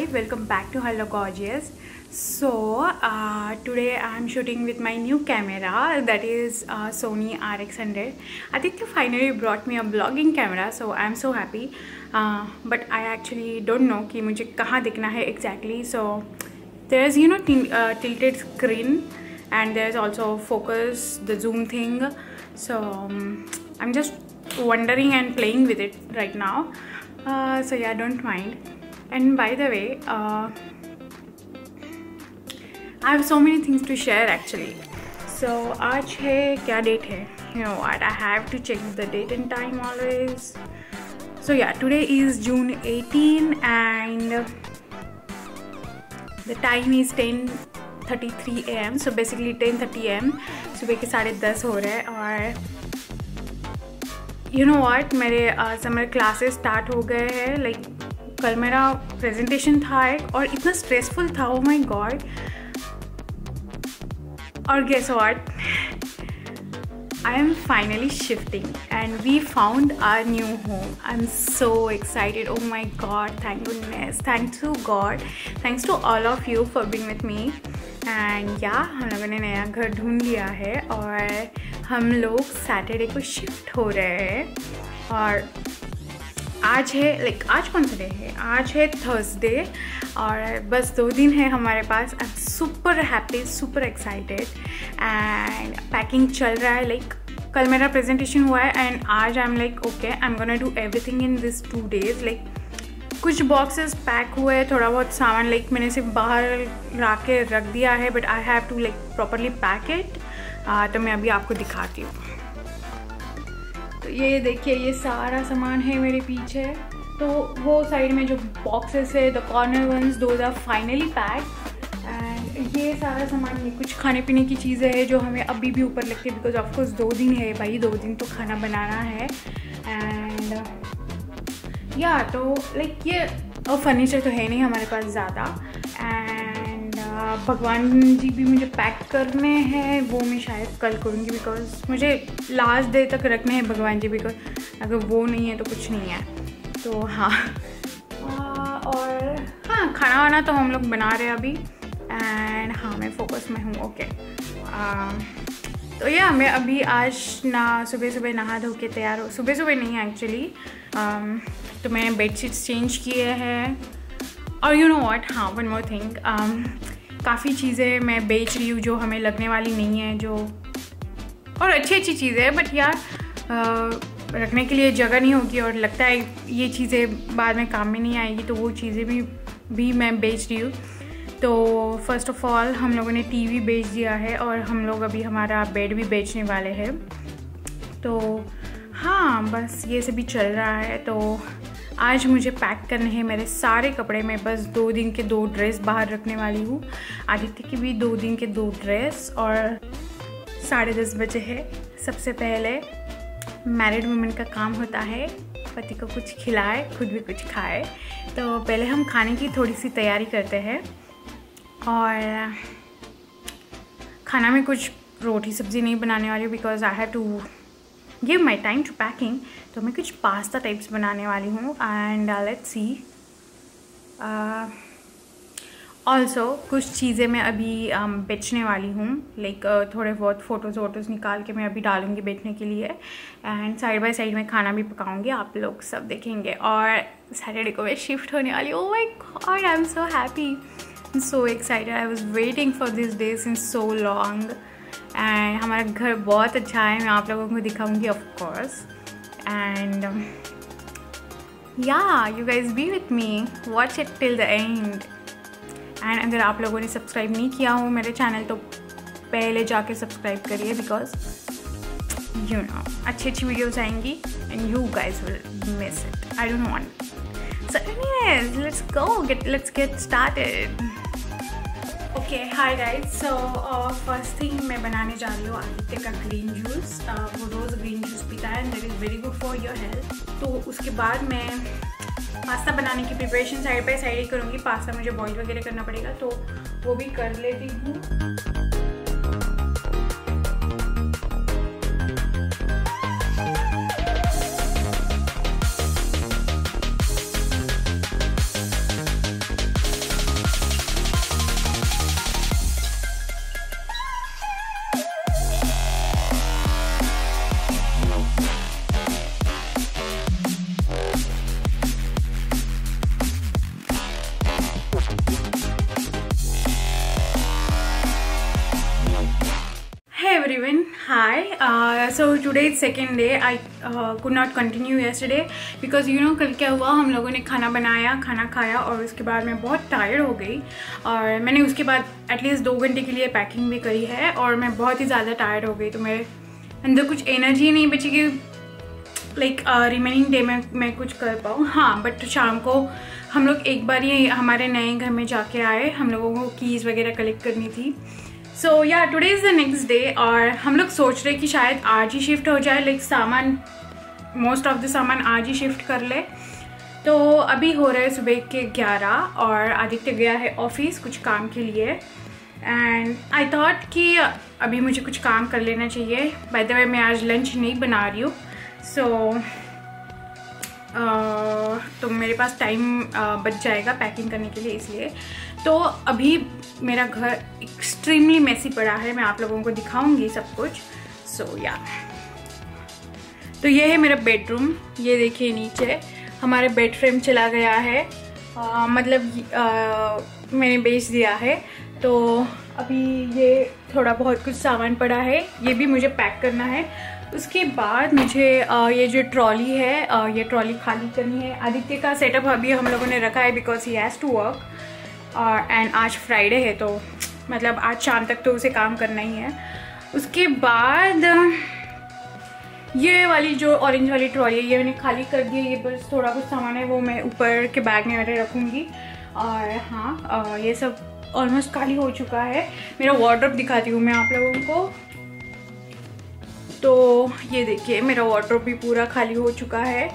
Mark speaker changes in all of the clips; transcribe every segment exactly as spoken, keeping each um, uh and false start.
Speaker 1: welcome back to Hello Gorgeous. So uh, today I am shooting with my new camera, that is uh, Sony R X one hundred. Aditya finally brought me a vlogging camera, so I am so happy. Uh, but I actually don't know कि मुझे कहाँ दिखना है exactly. So there's you know uh, tilted screen, and there's also focus, the zoom thing. So um, I'm just wondering and playing with it right now. Uh, so yeah, don't mind. And by the way, uh, I have so many things to share actually. So आज है क्या date है? You know what? I have to check the date and time always. So yeah, today is June eighteenth and the time is ten thirty-three A M So basically ten thirty A M सुबह के साढ़े दस हो रहे हैं और you know what? मेरे summer classes start हो गए हैं. लाइक कल मेरा प्रेजेंटेशन था एक और इतना स्ट्रेसफुल था. Oh my God. और guess what, I am finally shifting and we found our new home. I am so excited. Oh my God, thank goodness, thanks to God, thanks to all of you for being with me. And yeah हम लोगों ने नया घर ढूंढ लिया है और हम लोग सैटरडे को शिफ्ट हो रहे हैं. और आज है लाइक like, आज कौन सा डे है? आज है थर्सडे और बस दो दिन है हमारे पास. I am super happy, super excited and packing चल रहा है. लाइक like, कल मेरा प्रेजेंटेशन हुआ है एंड आज I am like okay, I am gonna do everything in this two days. Like कुछ बॉक्सेस पैक हुए, थोड़ा बहुत सामान लाइक like, मैंने सिर्फ बाहर ला के रख दिया है, but I have to like properly pack it. तो मैं अभी आपको दिखाती हूँ. तो ये देखिए, ये सारा सामान है मेरे पीछे. तो वो साइड में जो बॉक्सेस है, the corner ones, those are finally packed. And ये सारा सामान, ये कुछ खाने पीने की चीज़ें हैं जो हमें अभी भी ऊपर लगती है, बिकॉज ऑफकोर्स दो दिन है भाई, दो दिन तो खाना बनाना है. एंड या तो लाइक ये और फर्नीचर तो है नहीं हमारे पास ज़्यादा. एंड भगवान जी भी मुझे पैक करने हैं, वो मैं शायद कल करूँगी, बिकॉज मुझे लास्ट डे तक रखने हैं भगवान जी, बिकॉज अगर वो नहीं है तो कुछ नहीं है. तो हाँ आ, और हाँ, खाना वाना तो हम लोग बना रहे हैं अभी. एंड हाँ, मैं फोकस में हूँ. ओके. तो या मैं अभी आज ना सुबह सुबह नहा धो के तैयार हो, सुबह सुबह नहीं एक्चुअली. तो मैंने बेडशीट्स चेंज किए हैं. और यू नो व्हाट, हाँ, वन मोर थिंग, काफ़ी चीज़ें मैं बेच रही हूँ जो हमें लगने वाली नहीं है, जो और अच्छी अच्छी चीज़ें हैं, बट यार आ, रखने के लिए जगह नहीं होगी और लगता है ये चीज़ें बाद में काम में नहीं आएगी, तो वो चीज़ें भी भी मैं बेच रही हूँ. तो फर्स्ट ऑफ ऑल हम लोगों ने टीवी बेच दिया है और हम लोग अभी हमारा बेड भी बेचने वाले हैं. तो हाँ, बस ये सभी चल रहा है. तो आज मुझे पैक करने हैं मेरे सारे कपड़े. मैं बस दो दिन के दो ड्रेस बाहर रखने वाली हूँ. आदित्य की भी दो दिन के दो ड्रेस. और साढ़े दस बजे है. सबसे पहले मैरिड वुमेन का काम होता है पति को कुछ खिलाए, खुद भी कुछ खाए. तो पहले हम खाने की थोड़ी सी तैयारी करते हैं. और खाना में कुछ रोटी सब्ज़ी नहीं बनाने वाली, because I have to give my time to packing. तो मैं कुछ पास्ता टाइप्स बनाने वाली हूँ. And let's see. ऑल्सो कुछ चीज़ें मैं अभी um, बेचने वाली हूँ. लाइक like, uh, थोड़े बहुत फ़ोटोज़ वोटोज़ निकाल के मैं अभी डालूँगी बेचने के लिए. एंड साइड बाय साइड में खाना भी पकाऊँगी, आप लोग सब देखेंगे. और सैटरडे को मैं शिफ्ट होने वाली हूँ. Oh my God, I am so happy, I am so excited. I was waiting for this day since so long. And हमारा घर बहुत अच्छा है, मैं आप लोगों को दिखाऊंगी of course. And yeah you guys be with me, watch it till the end. And अगर आप लोगों ने सब्सक्राइब नहीं किया हो मेरे चैनल तो पहले जाके सब्सक्राइब करिए, बिकॉज यू नो अच्छी अच्छी वीडियोस आएंगी and you guys will miss it. I don't want. So anyways, let's go, get let's get started. Okay, hi guys. So first thing मैं बनाने जा रही हूँ आदित्य का ग्रीन जूस. uh, वो रोज़ ग्रीन जूस पीता है and that is very good for your health. तो उसके बाद मैं पास्ता बनाने की प्रिपरेशन साइड बाय साइड ही करूँगी. पास्ता मुझे बॉईल वगैरह करना पड़ेगा, तो वो भी कर लेती हूँ. So today is second day. I could not continue yesterday because you know कल क्या हुआ, हम लोगों ने खाना बनाया, खाना खाया और उसके बाद मैं बहुत टायर्ड हो गई और मैंने उसके बाद एटलीस्ट दो घंटे के लिए पैकिंग भी करी है और मैं बहुत ही ज़्यादा टायर्ड हो गई. तो मेरे अंदर कुछ एनर्जी नहीं बची कि लाइक रिमेनिंग डे में मैं कुछ कर पाऊँ. हाँ, बट शाम को हम लोग एक बार ही हमारे नए घर में जाके आए. हम लोगों को कीज़ वगैरह कलेक्ट करनी थी. So yeah today is the next day और हम लोग सोच रहे कि शायद आज ही शिफ्ट हो जाए. लाइक सामान, मोस्ट ऑफ द सामान आज ही शिफ्ट कर ले. तो अभी हो रहे सुबह के ग्यारह और आदित्य गया है ऑफिस कुछ काम के लिए. एंड आई थॉट कि अभी मुझे कुछ काम कर लेना चाहिए. बाय द वे मैं आज लंच नहीं बना रही हूँ. सो so, uh, तो मेरे पास टाइम uh, बच जाएगा पैकिंग करने के लिए, इसलिए. तो अभी मेरा घर एक्सट्रीमली मेसी पड़ा है. मैं आप लोगों को दिखाऊंगी सब कुछ. सो so, या तो ये है मेरा बेडरूम. ये देखिए नीचे हमारे बेड फ्रेम चला गया है. uh, मतलब uh, मैंने बेच दिया है. तो अभी ये थोड़ा बहुत कुछ सामान पड़ा है, ये भी मुझे पैक करना है. उसके बाद मुझे आ, ये जो ट्रॉली है आ, ये ट्रॉली खाली करनी है. आदित्य का सेटअप अभी हम लोगों ने रखा है because he has to work और एंड आज फ्राइडे है तो मतलब आज शाम तक तो उसे काम करना ही है. उसके बाद ये वाली जो ऑरेंज वाली ट्रॉली है ये मैंने खाली कर दी है. ये बस थोड़ा कुछ सामान है वो मैं ऊपर के बैग में मेरे रखूँगी. और हाँ, आ, ये सब ऑलमोस्ट खाली हो चुका है. मेरा वार्डरोब दिखाती हूँ मैं आप लोगों को. तो ये देखिए मेरा वार्डरोब भी पूरा खाली हो चुका है.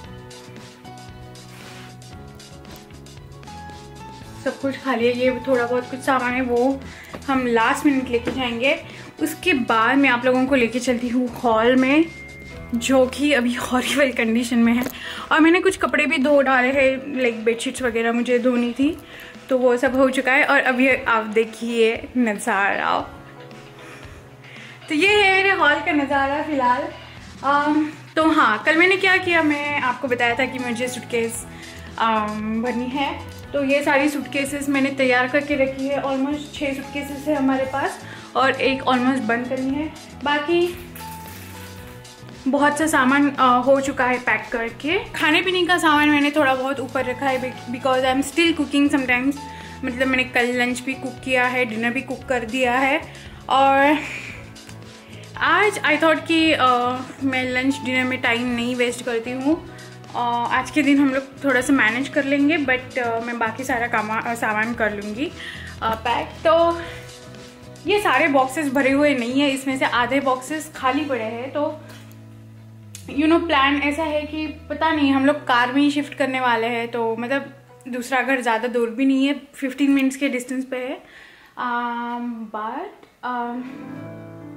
Speaker 1: सब कुछ खाली है. ये थोड़ा बहुत कुछ सामान है वो हम लास्ट मिनट लेके जाएंगे. उसके बाद मैं आप लोगों को लेके चलती हूँ हॉल में जो कि अभी हॉरिबल कंडीशन में है. और मैंने कुछ कपड़े भी धो डाले हैं, लाइक बेडशीट्स वगैरह मुझे धोनी थी तो वो सब हो चुका है. और अभी आप देखिए नज़ारा. तो ये है मेरे हॉल का नज़ारा फ़िलहाल. तो हाँ, कल मैंने क्या किया, मैं आपको बताया था कि मुझे सूटकेस भरनी है. तो ये सारी सूटकेसेस मैंने तैयार करके रखी है. ऑलमोस्ट छः सूटकेसेस है हमारे पास और एक ऑलमोस्ट बंद करनी है. बाकी बहुत सा सामान आ, हो चुका है पैक करके. खाने पीने का सामान मैंने थोड़ा बहुत ऊपर रखा है because I am still cooking sometimes. मतलब मैंने कल लंच भी कुक किया है, डिनर भी कुक कर दिया है. और आज आई थॉट कि uh, मैं लंच डिनर में टाइम नहीं वेस्ट करती हूँ. uh, आज के दिन हम लोग थोड़ा सा मैनेज कर लेंगे बट uh, मैं बाकी सारा काम सामान कर लूँगी uh, पैक. तो ये सारे बॉक्सेस भरे हुए नहीं है, इसमें से आधे बॉक्सेस खाली पड़े हैं. तो यू नो प्लान ऐसा है कि पता नहीं, हम लोग कार में ही शिफ्ट करने वाले हैं. तो मतलब दूसरा घर ज़्यादा दूर भी नहीं है, फिफ्टीन मिनट्स के डिस्टेंस पे है. But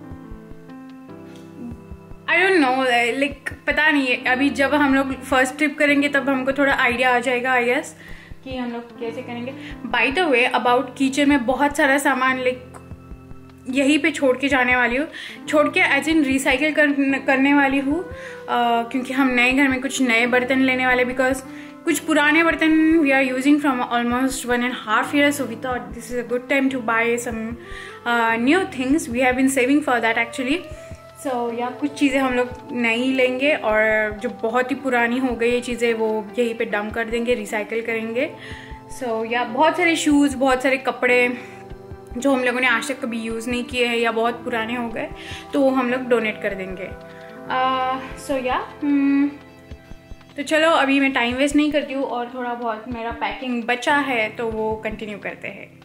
Speaker 1: I don't know, like पता नहीं है. अभी जब हम लोग फर्स्ट ट्रिप करेंगे तब हमको थोड़ा आइडिया आ जाएगा आई गेस कि हम लोग कैसे करेंगे. By the way about kitchen में बहुत सारा सामान लाइक यहीं पे छोड़ के जाने वाली हूँ. छोड़ के एज इन रिसाइकिल कर, करने वाली हूँ क्योंकि हम नए घर में कुछ नए बर्तन लेने वाले. बिकॉज कुछ पुराने बर्तन we are using from almost one and half year. So we thought this is a good time to buy some new things. We have been saving for that actually. So so, या कुछ चीज़ें हम लोग नई लेंगे और जो बहुत ही पुरानी हो गई ये चीज़ें वो यहीं पे डंप कर देंगे, रिसाइकिल करेंगे. सो so, या बहुत सारे शूज़, बहुत सारे कपड़े जो हम लोगों ने आज तक कभी यूज़ नहीं किए हैं या बहुत पुराने हो गए तो वो हम लोग डोनेट कर देंगे. सो uh, या so, yeah, तो चलो अभी मैं टाइम वेस्ट नहीं करती हूँ और थोड़ा बहुत मेरा पैकिंग बचा है तो वो कंटिन्यू करते हैं.